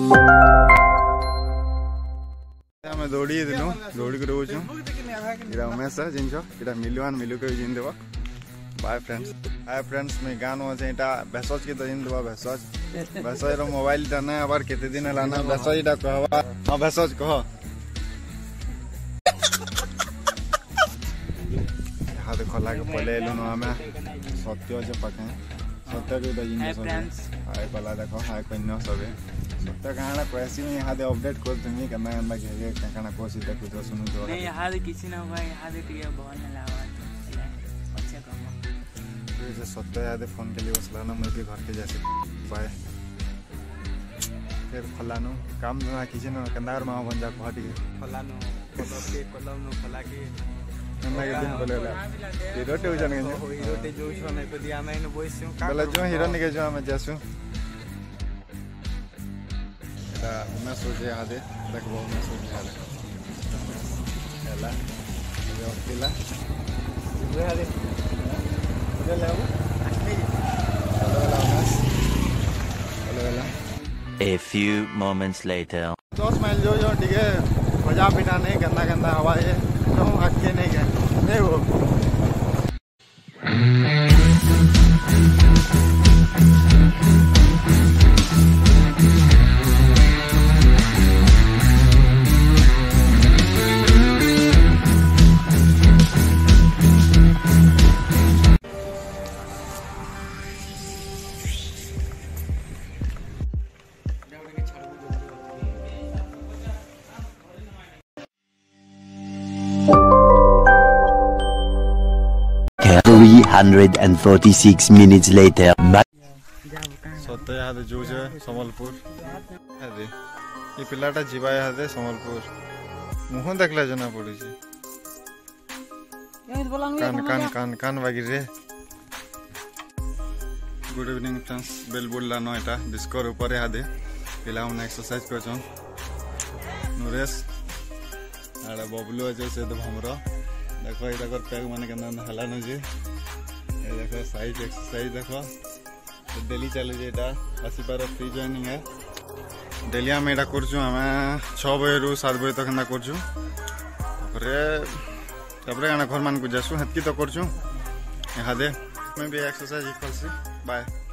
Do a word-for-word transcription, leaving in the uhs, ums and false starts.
ଆମେ ଦୌଡ଼ି ଦିନୁ ଦୌଡ଼ି କରି ରହୁଛୁ ଏଇଟା ଉମେଶ ଜିନିଷ ଏଇଟା ମିଲୁଆନ ମିଲୁ କରି ଜିନ୍ ଦେବ बाय फ्रेंड्स हाय फ्रेंड्स मैं गान हो जेटा भेसज के दिन देबा भेसज भेसज रो मोबाइल दना आबार केते दिन हला ना भेसज डा कहबा हां भेसज कह हां देखो लागे पले एलो न हमें सत्य जे पाके सत्य के दिन हाय फ्रेंड्स हाय पला देखो हाय कन्या सबे सत्य कहाना कैसी में यहां दे अपडेट कर तुमी कना कना के कना कोसी देखु तो सुनु तो नहीं यहां दे किसी ना भाई यहां दे के बहुत ना लावा अच्छा कम जे सत्य याद फोन के लिए बसला ना मैं भी घर के जैसे बाय फिर फलानो काम ना किसी ना कंदार मां बन जा घाटी फलानो कलम के कलम नो फला के कन्ना के दिन बोलेला हिरोटे हो जाने हिरोटे जो छ नै पे दिया मैं बोइसु बोला जो हिरो निके जो हम जासु एटा मैं सोचे आदे देखबो मैं सोचे आदे एला यो पिला जो आदे A few moments later. दस माइल जो जो ठीक है मजा पीना नहीं गंदा गंदा हवा है जो आके नहीं गए नहीं वो three hundred forty-six minutes later. सत्य याद जो जे संबलपुर अरे ये पिलाटा जीवा याद संबलपुर मुह देखला जना पड़ी छी कान कान कान कान वागिर रे गुड इवनिंग फ्रेंड्स बेल बोलला न एटा डिस्कर ऊपर याद पिला हम एक्सरसाइज करछन नरेश आड़ा बबलू जे से तो हमरो देखो इधर कर पैग माने केना हला न जे ए देखो साइड एक्सरसाइज देखो तो डेली चले जेटा अस्सी बार फ्री जॉइनिंग है डेली हम एटा करछु हम छह बजे रु सात बजे तक ना करछु तपरे तपरे गाना घर मान को जासु हतकी तो करछु यहां दे मैं भी एक्सरसाइज करसी बाय।